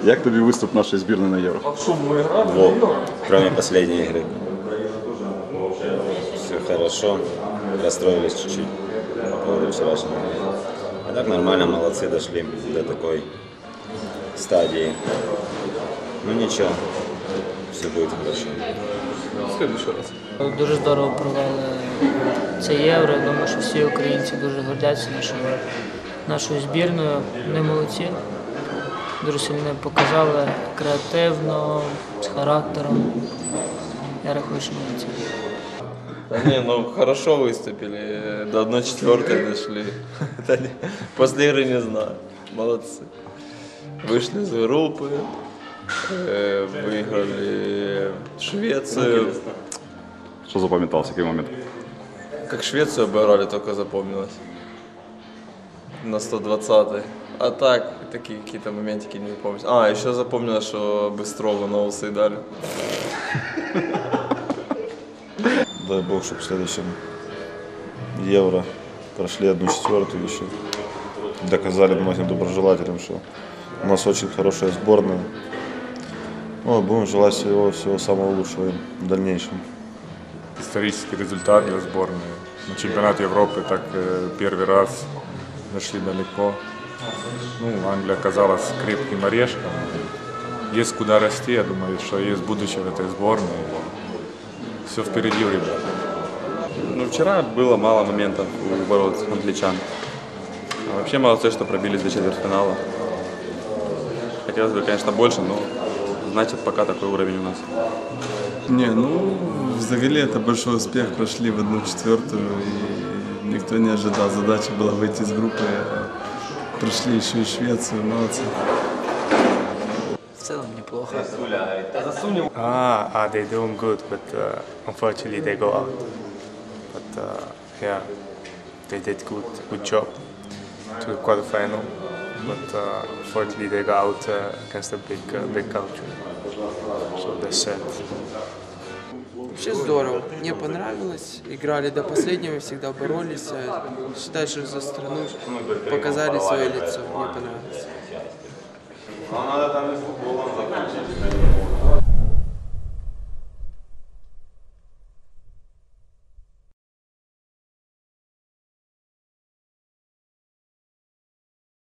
Як тобі виступ нашої збірної на Євро? Кроме последней игры. Все хорошо. Расстроились чуть-чуть по поводу вчерашнего. А так нормально, молодцы, дошли до такой стадии. Ну ничего, все будет хорошо. В следующий раз. Дуже здорово провели це євро. Я думаю, що всі українці дуже гордяться нашою збірною. Вони молодці. Дуже сильно показали креативно, з характером. Я рахую, що молодці. Не, ну хорошо выступили, до 1/4 дошли. После игры не знаю, молодцы. Вышли из группы, выиграли Швецию. Що запам'ятався, який момент? Как Швецию обыграли, только запомнилось. На 120-й. А так, такие какие-то моментики не помню. А, еще запомнилось, что Быстрову на усы дали. Дай бог, чтобы в следующем Евро прошли 1/4 еще. Доказали многим доброжелателям, что у нас очень хорошая сборная. Ну, будем желать всего самого лучшего им в дальнейшем. Исторический результат для сборной. На чемпионате Европы так первый раз дошли далеко. Ну, Англия оказалась крепким орешком. Есть куда расти, я думаю, что есть будущее в этой сборной. Все впереди у ребят. Ну, вчера было мало моментов у ворот англичан. А вообще молодцы, что пробились до четвертьфинала. Хотелось бы, конечно, больше, но значит, пока такой уровень у нас. Не, ну, взагалі это большой успех, прошли в 1/4, и никто не ожидал. Задача была выйти из группы, прошли еще и Швецию, молодцы. В цілому неплохо. They're doing good, but unfortunately they go out. But yeah, they did good job to the quarterfinal. But unfortunately they go out against a big country. So that's sad. Вообще здорово, мне понравилось, играли до последнего, всегда боролись, считаю, что за страну показали свое лицо, мне понравилось.